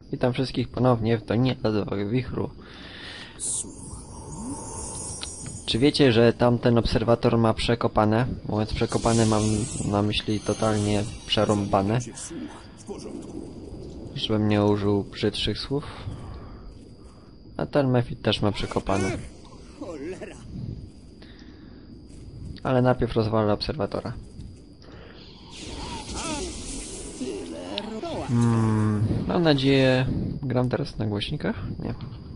Witam wszystkich ponownie w Dolinie Lodowego Wichru. Czy wiecie, że tamten obserwator ma przekopane? Mówiąc przekopane, mam na myśli totalnie przerąbane. Żebym nie użył brzydszych słów. A ten Mephit też ma przekopane. Ale najpierw rozwalę obserwatora. Mam nadzieję... Gram teraz na głośnikach? Nie.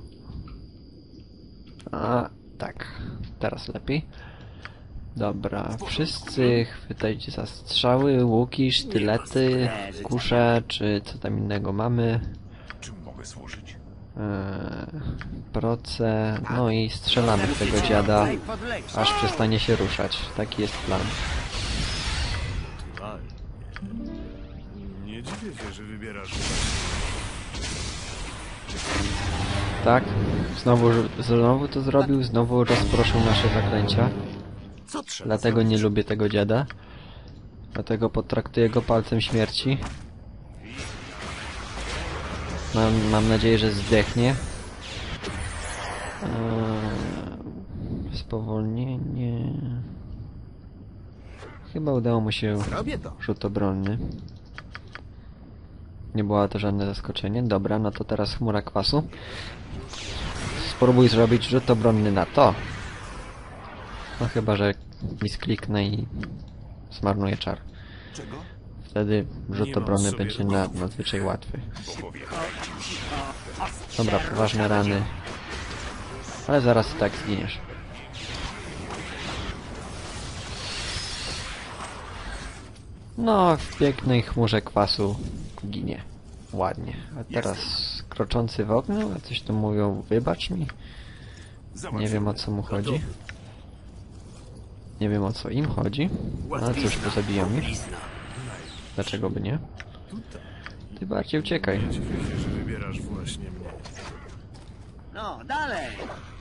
A, tak. Teraz lepiej. Dobra, wszyscy chwytajcie za strzały, łuki, sztylety, kusze, czy co tam innego mamy. Czym mogę służyć? Proce, no i strzelamy w tego dziada, aż przestanie się ruszać. Taki jest plan. Nie dziwię się, że wybierasz. Tak, znowu to zrobił, znowu rozproszył nasze zaklęcia. Dlatego nie lubię tego dziada. Dlatego potraktuję go palcem śmierci. Mam nadzieję, że zdechnie. Spowolnienie. Chyba udało mu się rzut obronny. Nie było to żadne zaskoczenie. Dobra, no to teraz chmura kwasu. Spróbuj zrobić rzut obronny na to. No chyba, że miskliknę i zmarnuję czar. Wtedy rzut obronny będzie nadzwyczaj łatwy. Dobra, poważne rany. Ale zaraz i tak zginiesz. No, w pięknej chmurze kwasu ginie. Ładnie. A teraz kroczący w ogniu, a coś tu mówią, wybacz mi. Nie wiem, o co mu chodzi. Nie wiem, o co im chodzi. Ale cóż, pozabiją ich. Dlaczego by nie? Ty bardziej uciekaj. Nie dziwię się, że wybierasz właśnie mnie. No, dalej!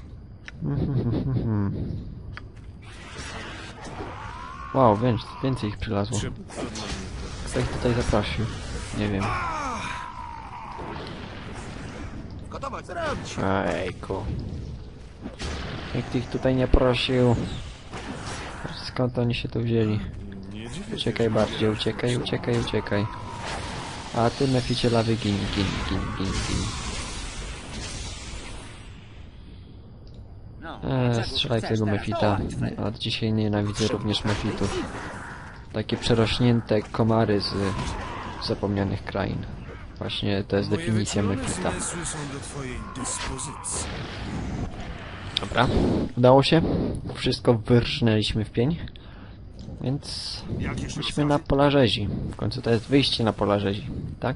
Wow, więcej ich przylazło. Czym to dla mnie Kto ich tutaj zaprosił? Nie wiem. Gotować, zrobić! Ejku. Nikt ich tutaj nie prosił. Skąd oni się tu wzięli? Nie dziwię się, Uciekaj bardziej, uciekaj. A ty, Mephicie lawy, gin. No, Strzelaj w tego Mephita. Od dzisiaj nienawidzę również Mephitów. Takie przerośnięte komary z zapomnianych krain. Właśnie to jest definicja Mephita. zmysły są do twojej dyspozycji. Dobra, udało się. Wszystko wyrżnęliśmy w pień. Więc idźmy na pola rzezi. W końcu to jest wyjście na pola rzezi, tak?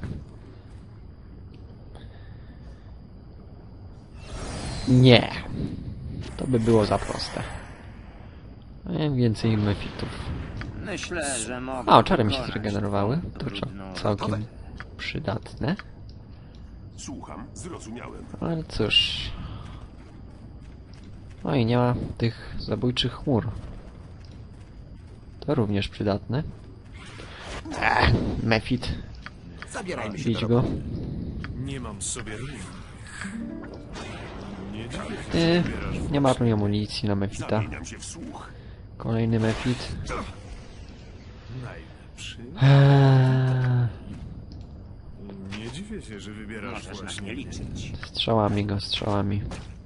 Nie. To by było za proste. Więcej Mephitów. Myślę, że mogę. A, czary mi się pokonać zregenerowały. tą To trudną całkiem przydatne. Słucham, zrozumiałem. Ale cóż. No i nie ma tych zabójczych chmur. To również przydatne. Mephit. Zabierajmy się Bić go. Nie mam sobie rynku. Nie dziwię się, że wybierasz Nie marnuj amunicji na Mephita. Zamieniam się w słuch. Kolejny Mephit. Najlepszy. Nie dziwię się, że wybierasz Możesz na właśnie mnie mnie. liczyć. Strzałami.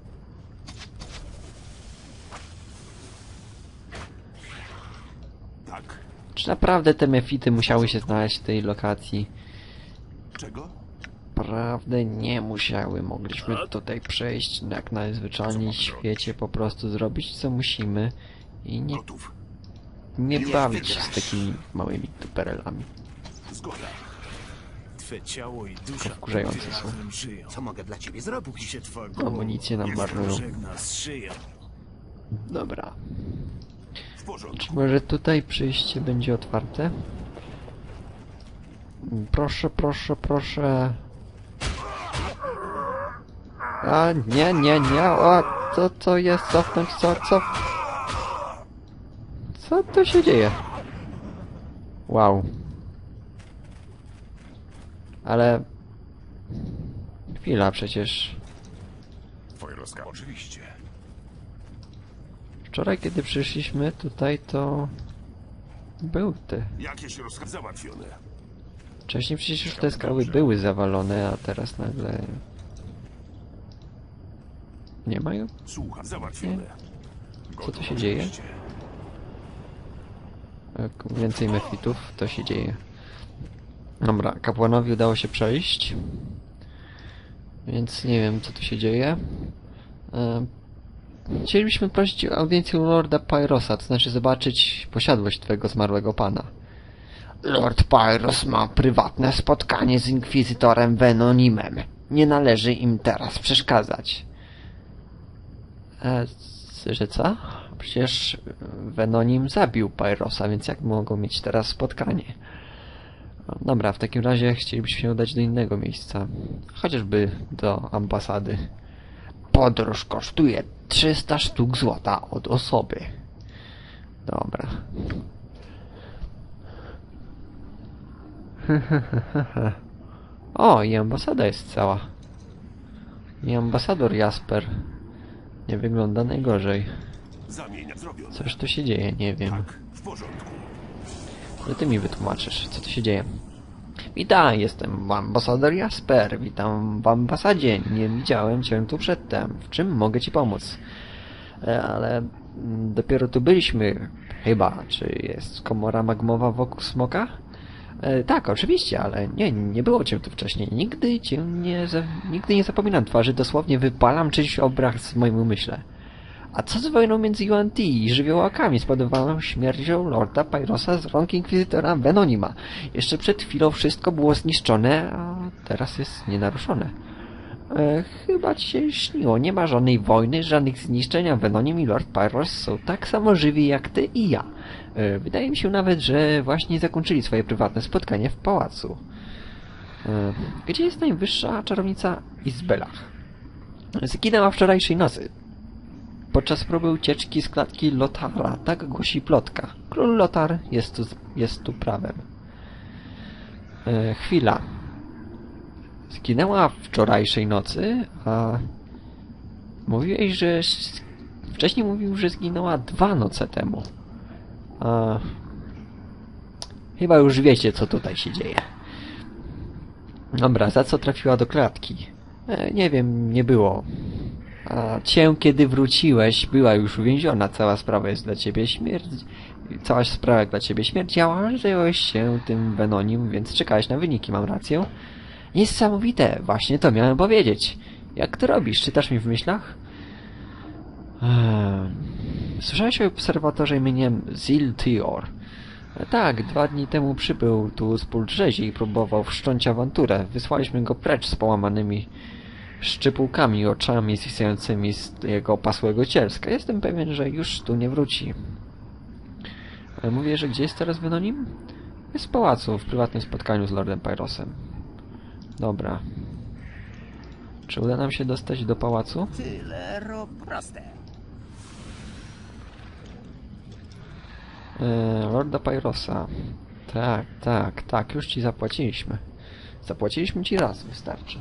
Tak. Czy naprawdę te Mephity musiały się znaleźć w tej lokacji? Czego? Prawdę nie musiały. Mogliśmy tutaj przejść jak najzwyczajniej w świecie, po prostu zrobić co musimy i Gotów. nie bawić się z takimi małymi duperelami. Zgoda. Twe ciało i dusza Wkurzające póki są. razem żyją. Co mogę dla ciebie zrobić? Póki się twa głowa Amunicję nam marnują. żegna z szyją. Dobra. W porządku. Czy może tutaj przejście będzie otwarte? Proszę. A, nie. O, co jest? Cofnąć, co? Co tu się dzieje? Wow. Ale Chwila, przecież Twoje rozkazy. Oczywiście. wczoraj, kiedy przyszliśmy tutaj, to był ty. Jakieś rozkazy załatwione. Wcześniej przecież już te skały były zawalone, a teraz nagle... Nie mają? Słucham. Załatwione. Co tu się dzieje? Więcej mefitów, to się dzieje. Dobra, kapłanowi udało się przejść. Więc nie wiem, co tu się dzieje. Chcielibyśmy prosić o audiencję u Lorda Pyrosa, to znaczy zobaczyć posiadłość twojego zmarłego pana. Lord Pyros ma prywatne spotkanie z inkwizytorem Venonimem. Nie należy im teraz przeszkadzać. Że co? Przecież Venonim zabił Pyrosa, więc jak mogą mieć teraz spotkanie? Dobra, w takim razie chcielibyśmy się udać do innego miejsca. Chociażby do ambasady. Podróż kosztuje 300 sztuk złota od osoby. Dobra. O, i ambasada jest cała. I ambasador Jasper nie wygląda najgorzej. Zamienia zrobione. Coś tu się dzieje, nie wiem. Tak, w porządku. Ale ty mi wytłumaczysz, co tu się dzieje. Witaj, jestem ambasador Jasper. Witam w ambasadzie. Nie widziałem cię tu przedtem. W czym mogę ci pomóc? Ale dopiero tu byliśmy. Chyba. Czy jest komora magmowa wokół smoka? Tak, oczywiście, ale nie było cię tu wcześniej. Nigdy nie zapominam twarzy. Dosłownie wypalam czyjś obraz w moim umyśle. A co z wojną między UNT i żywiołakami spowodowaną śmiercią Lorda Pyrosa z rąk inkwizytora Venonima? Jeszcze przed chwilą wszystko było zniszczone, a teraz jest nienaruszone. Chyba ci się śniło. Nie ma żadnej wojny, żadnych zniszczeń, a Venonim i Lord Pyros są tak samo żywi jak ty i ja. Wydaje mi się nawet, że właśnie zakończyli swoje prywatne spotkanie w pałacu. Gdzie jest najwyższa czarownica Izbelach? Zginęła wczorajszej nocy. Podczas próby ucieczki z klatki Lotara, tak głosi plotka. Król Lotar jest tu prawem. Chwila. Zginęła wczorajszej nocy, a mówiłeś, że... Wcześniej mówił, że zginęła 2 noce temu. Chyba już wiecie, co tutaj się dzieje. Dobra, za co trafiła do klatki? Nie wiem, nie było. A cię, kiedy wróciłeś, była już uwięziona. Cała sprawa jest dla ciebie Cała sprawa dla ciebie śmierdziała, żyłeś się tym Venonim, więc czekałeś na wyniki, mam rację? Niesamowite, właśnie to miałem powiedzieć. Jak to robisz? Czytasz mi w myślach? Słyszałeś o obserwatorze imieniem Ziltior? Tak, 2 dni temu przybył tu z półtrzeźwi i próbował wszcząć awanturę. Wysłaliśmy go precz z połamanymi szczypułkami, oczami zwisającymi z jego opasłego cielska. Jestem pewien, że już tu nie wróci. Mówię, że gdzie jest teraz Venonim? Jest w pałacu, w prywatnym spotkaniu z Lordem Pyrosem. Dobra. Czy uda nam się dostać do pałacu? Tyle proste. Lorda Pyrosa. Tak, już ci zapłaciliśmy. Zapłaciliśmy ci raz, wystarczy.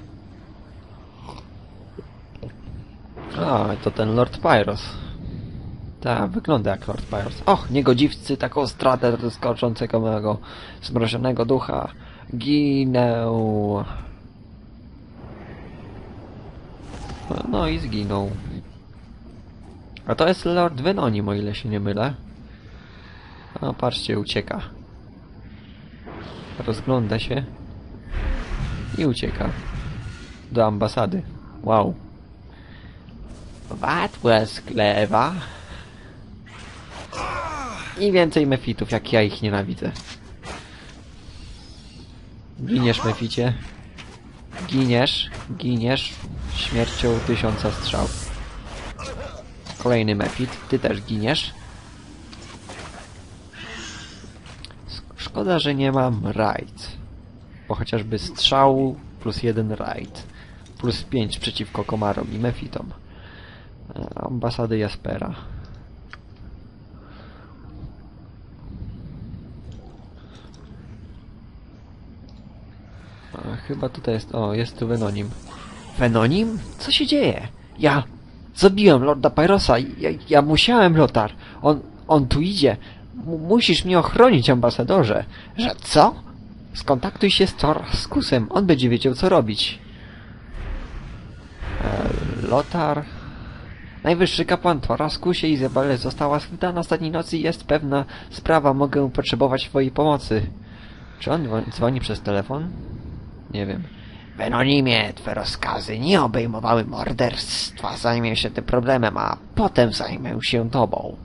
A, to ten Lord Pyros. Tak, wygląda jak Lord Pyros. Och, niegodziwcy, taką stratę skoczącego mego zmrożonego ducha. Ginę. No i zginął. A to jest Lord Venonim, o ile się nie mylę. A patrzcie, ucieka. Rozgląda się. I ucieka. Do ambasady. Wow. That was clever. I więcej mefitów, jak ja ich nienawidzę. Giniesz, meficie. Giniesz śmiercią 1000 strzał. Kolejny mefit. Ty też giniesz. Szkoda, że nie mam raid. Bo chociażby strzał plus 1 raid. Plus 5 przeciwko komarom i mefitom. Ambasady Jaspera. Chyba tutaj jest... O, jest tu Venonim. Fenonim? Co się dzieje? Ja zabiłem Lorda Pyrosa. Ja musiałem, Lotar. On tu idzie. Musisz mnie ochronić, ambasadorze. Że co? Skontaktuj się z Toraskusem. On będzie wiedział, co robić. Lotar... Najwyższy kapłan Toraskusie Izabele została skryta na ostatniej nocy i jest pewna sprawa. Mogę potrzebować twojej pomocy. Czy on dzwoni przez telefon? Nie wiem. Benonimie, twe rozkazy nie obejmowały morderstwa. Zajmę się tym problemem, a potem zajmę się tobą.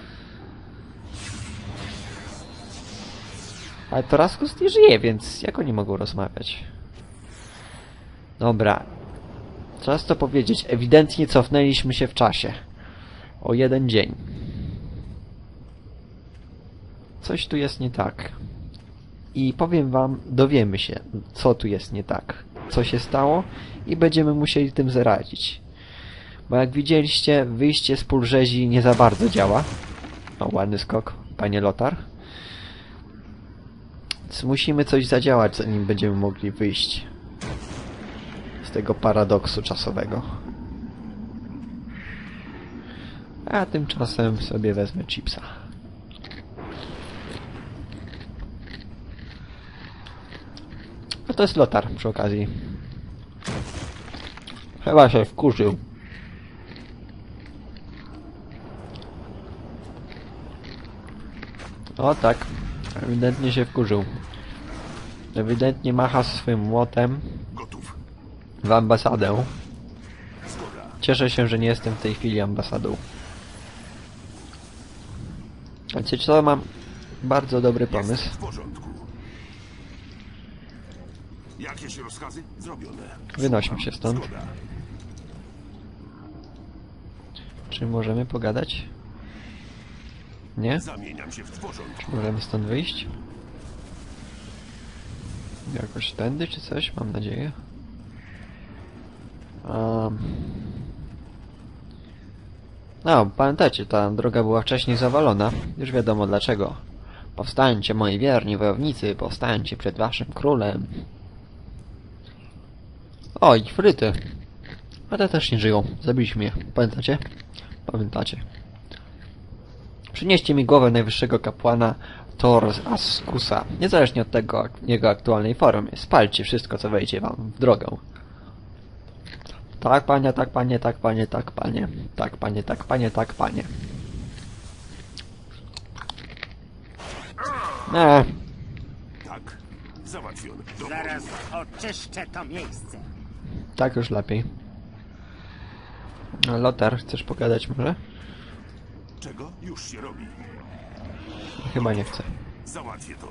Ale Toraskus nie żyje, więc jak oni mogą rozmawiać? Dobra. Czas to powiedzieć. Ewidentnie cofnęliśmy się w czasie. O 1 dzień. Coś tu jest nie tak. I powiem wam, dowiemy się, co tu jest nie tak. Co się stało i będziemy musieli tym zaradzić. Bo jak widzieliście, wyjście z pulrzezi nie za bardzo działa. O, ładny skok, panie Lotar. Więc musimy coś zadziałać, zanim będziemy mogli wyjść z tego paradoksu czasowego. A tymczasem sobie wezmę chipsa. No to jest Lotar przy okazji. Chyba się wkurzył. O tak. Ewidentnie się wkurzył. Ewidentnie macha swym młotem Gotów. w ambasadę. Zgoda. Cieszę się, że nie jestem w tej chwili ambasadą. A wiecie co? Mam bardzo dobry pomysł. W porządku. Jakieś rozkazy? Zrobione. Wynośmy się stąd. Zgoda. Czy możemy pogadać? Nie? Zamieniam się w porządku. Możemy stąd wyjść? Jakoś tędy czy coś? Mam nadzieję. No, pamiętacie, ta droga była wcześniej zawalona. Już wiadomo dlaczego. Powstańcie, moi wierni wojownicy, powstańcie przed waszym królem. Oj, fryty. A te też nie żyją. Zabiliśmy je. Pamiętacie? Pamiętacie. Przynieście mi głowę najwyższego kapłana Toraskusa. Niezależnie od tego jego aktualnej formy. Spalcie wszystko, co wejdzie wam w drogę. Tak, panie, tak, panie, tak, panie, tak, panie. Tak, panie, tak, panie, tak, panie. Tak. Załatwione. Zaraz oczyszczę to miejsce. Tak już lepiej. Lotar, chcesz pogadać może? Czego? Już się robi. Chyba nie chcę. Załatwię to.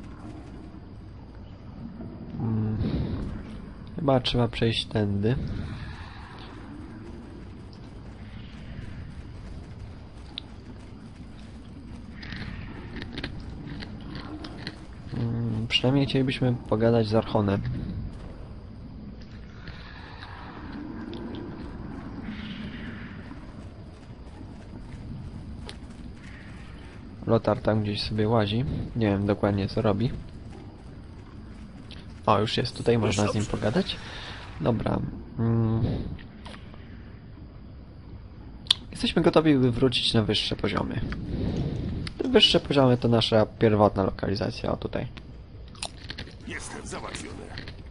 Chyba trzeba przejść tędy. Przynajmniej chcielibyśmy pogadać z Archonem. Lotar tam gdzieś sobie łazi. Nie wiem dokładnie co robi. O, już jest tutaj, można z nim pogadać. Dobra. Jesteśmy gotowi, by wrócić na wyższe poziomy. Te wyższe poziomy to nasza pierwotna lokalizacja. O, tutaj. Jestem załatwiony.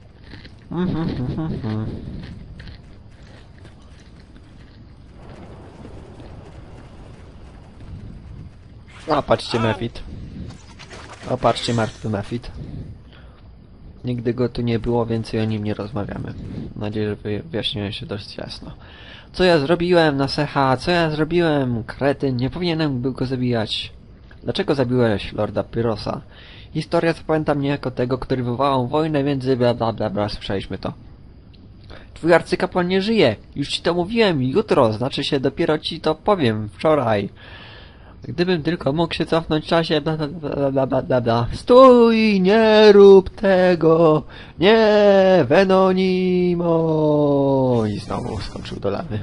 O, patrzcie, Mephit. O, patrzcie, martwy Mephit. Nigdy go tu nie było, więcej o nim nie rozmawiamy. Mam nadzieję, że wyjaśniłem się dość jasno. Co ja zrobiłem, Naseha? Co ja zrobiłem? Kretyn, nie powinienem był go zabijać. Dlaczego zabiłeś Lorda Pyrosa? Historia zapamięta mnie jako tego, który wywołał wojnę między bla bla bla bla. Słyszeliśmy to. Twój arcykapłan nie żyje. Już ci to mówiłem. Jutro, znaczy się dopiero ci to powiem. Wczoraj. Gdybym tylko mógł się cofnąć w czasie, bla bla bla bla bla bla bla. Stój, nie rób tego, nie, Venonimo. I znowu skoczył do lawy.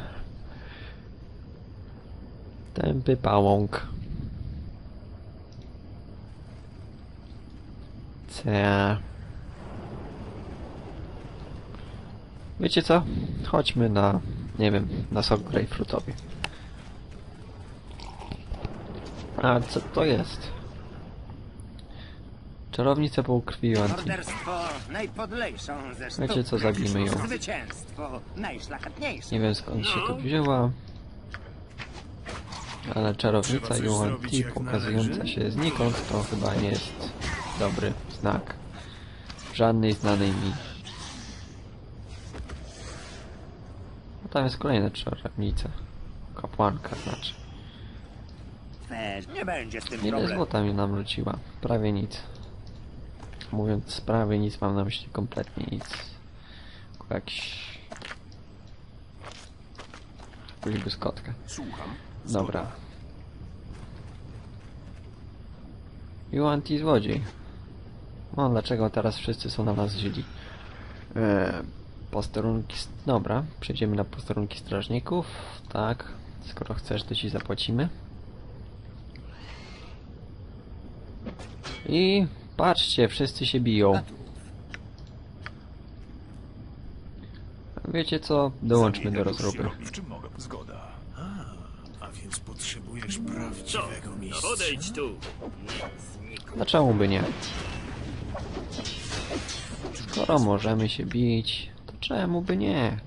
Tępy pałąk. Wiecie co? Chodźmy na, nie wiem, na sok grejpfrutowy. A co to jest? Czarownica półkrwi Anti. Morderstwo najpodlejszą ze sztuk. Wiecie co, zabijmy ją. Zwycięstwo najszlachetniejsze. Nie wiem skąd się to wzięła. Ale czarownica Trzeba coś Yuan zrobić Ti jak pokazująca należy? się znikąd to chyba nie jest dobry znak. Żadnej znanej mi. No tam jest kolejna czarownica. Kapłanka znaczy. Weź, nie będzie z tym Ile problemu. złota mi nam rzuciła? Prawie nic. Mówiąc prawie nic, mam na myśli kompletnie nic. Tylko jakąś błyskotkę. Słucham. Dobra. Yuan Ti złodziej. No dlaczego teraz wszyscy są na nas źli? Posterunki... Dobra, przejdziemy na posterunki strażników. Tak, skoro chcesz, to ci zapłacimy. I patrzcie, wszyscy się biją. Wiecie co? Dołączmy do rozróby. W czym mogę? Zgoda. A więc potrzebujesz prawdziwego mistrza. Odejdź tu! Dlaczego by nie? Skoro możemy się bić, to czemu by nie?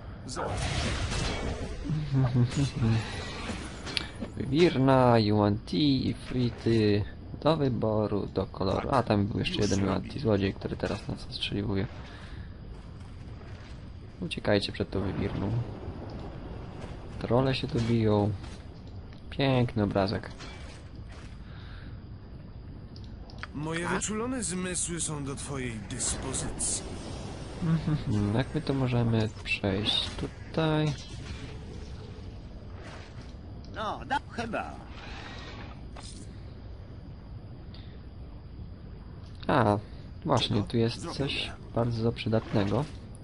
Wywirna, Yuan Ti i frity do wyboru, do koloru. A tam był jeszcze jeden Yuan Ti złodziej, który teraz nas ostrzeliwuje. Uciekajcie przed tą wywirną. Trolle się tu biją. Piękny obrazek. Moje wyczulone zmysły są do twojej dyspozycji. Jak my to możemy przejść tutaj? No, da, chyba. A, właśnie, tu jest coś bardzo przydatnego.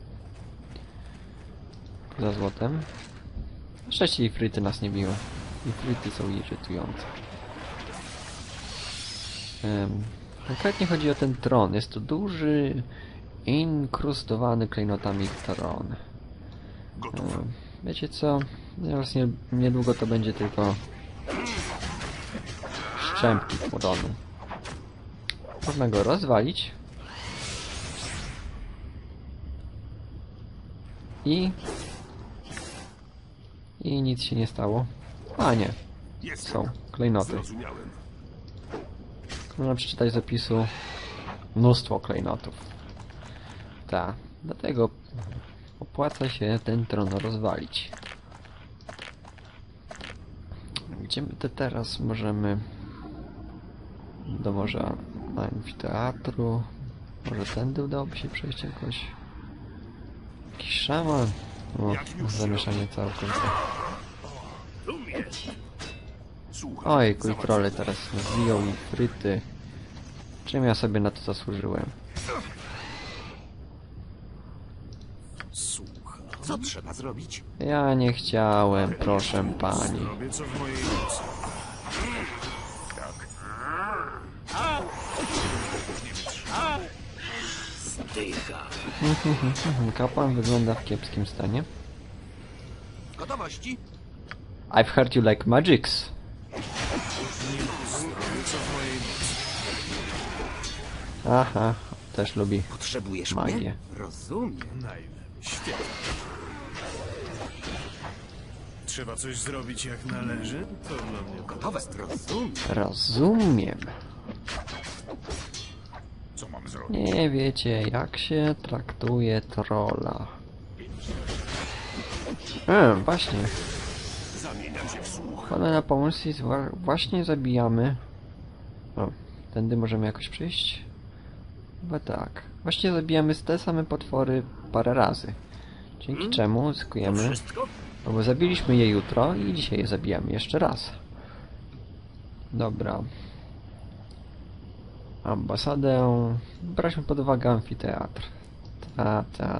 Za złotem. Na szczęście ifryty nas nie biją. Ifryty są irytujące. Konkretnie chodzi o ten tron. Jest to duży, inkrustowany klejnotami tron. Wiecie co? Teraz niedługo to będzie tylko szczępki tronu. Można go rozwalić. I nic się nie stało. A nie, są klejnoty. Zrozumiałem. Można przeczytać z opisu mnóstwo klejnotów. Tak, dlatego opłaca się ten tron rozwalić. Gdzie my to teraz możemy? Do może amfiteatru? Może tędy udałoby się przejść jakoś? Jakiś szaman? O, zamieszanie całkowicie. Słucham. Oj, trolle teraz nas biją i fryty. Czym ja sobie na to zasłużyłem? Słucham. Co trzeba zrobić? Ja nie chciałem, proszę pani. Robię co w mojej mocy. Zdycha. Kapłan wygląda w kiepskim stanie. Gotowości? I've heard you like magics. Robię co w mojej mocy. Aha, też lubi Potrzebujesz magię. mnie? Rozumiem. Najlepiej. Świetnie. Trzeba coś zrobić jak należy? To dla mnie Gotowe. Rozumiem. Rozumiem. Co mam zrobić? Nie wiecie, jak się traktuje trolla. Właśnie. Zamieniam się w słuch. Pana pomysł jest właśnie zabijamy. O, tędy możemy jakoś przyjść? Chyba tak. Właśnie zabijamy te same potwory parę razy. Dzięki czemu zyskujemy... Wszystko? No bo zabiliśmy je jutro i dzisiaj je zabijamy jeszcze raz. Dobra. Ambasadę... Braliśmy pod uwagę amfiteatr. Ta.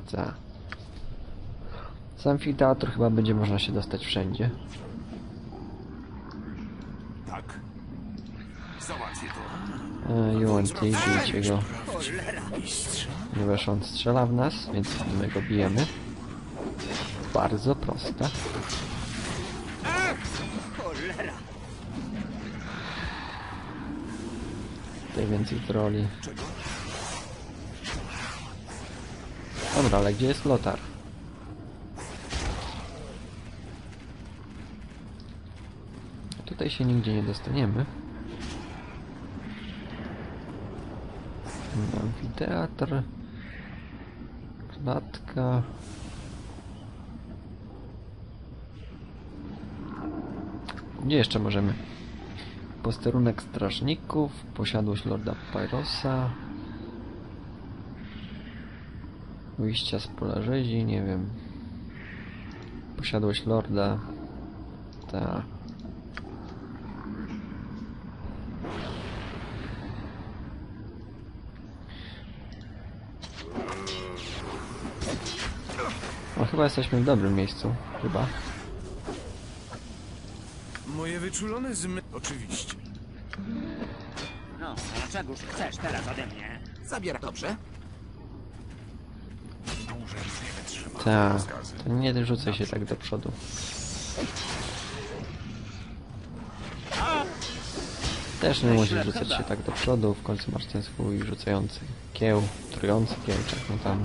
Z amfiteatru chyba będzie można się dostać wszędzie. Tak. Załatwię to. Yuan Ti, bijcie go. mistrz. Ponieważ on strzela w nas, więc my go bijemy. bardzo proste. Cholera! Tutaj więcej troli. Dobra, ale gdzie jest Lotar? Tutaj się nigdzie nie dostaniemy. Amfiteatr. Klatka. Gdzie jeszcze możemy? Posterunek strażników, posiadłość Lorda Pyrosa. Wyjścia z pola rzezi, nie wiem. Posiadłość Lorda. Ta. No chyba jesteśmy w dobrym miejscu, chyba. Moje wyczulone zmysły... Oczywiście. No, a czegoż chcesz teraz ode mnie? Zabiera dobrze. Dłużej nie wytrzymam. Ta. Rozkazy. To nie rzucaj się tak do przodu. Też nie musisz rzucać się tak do przodu, w końcu masz ten swój rzucający kieł, trujący kiełczak, no tam.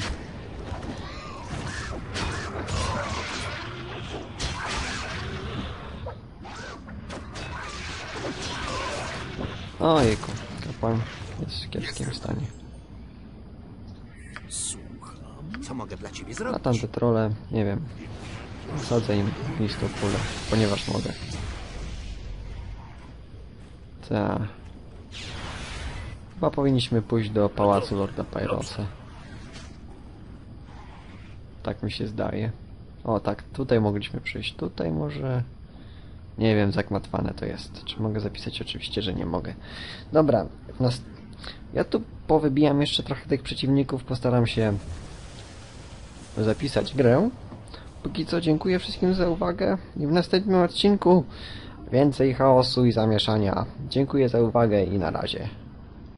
Ojejku, kapłan jest w kiepskim stanie. Co mogę dla ciebie A zrobić? tamte trole, nie wiem, wsadzę im listą kulę, ponieważ mogę. Ta. Chyba powinniśmy pójść do pałacu Lorda Pyrosa. Tak mi się zdaje. O tak, tutaj mogliśmy przyjść. Tutaj może... Nie wiem, zagmatwane to jest. Czy mogę zapisać? Oczywiście, że nie mogę. Dobra, ja tu powybijam jeszcze trochę tych przeciwników. Postaram się zapisać grę. Póki co dziękuję wszystkim za uwagę i w następnym odcinku więcej chaosu i zamieszania. Dziękuję za uwagę i na razie.